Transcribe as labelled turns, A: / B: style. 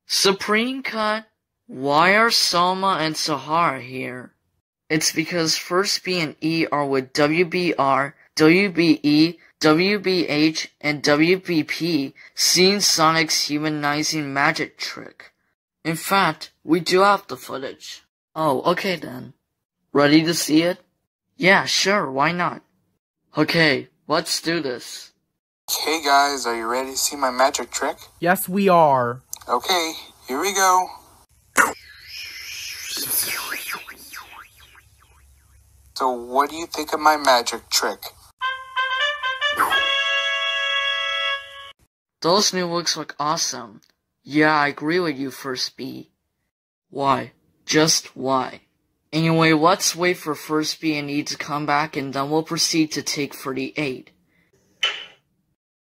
A: Supreme Cut, why are Selma and Sahara here? It's because First B and E are with WBR, WBE, WBH, and WBP seeing Sonic's humanizing magic trick. In fact, we do have the footage. Oh, okay then. Ready to see it? Yeah, sure, why not? Okay, let's do this.
B: Okay guys, are you ready to see my magic trick?
C: Yes, we are.
B: Okay, here we go. So what do you think of my magic trick?
A: Those new looks look awesome. Yeah, I agree with you, First B. Why? Just why? Anyway, let's wait for First B and E to come back and then we'll proceed to take 38.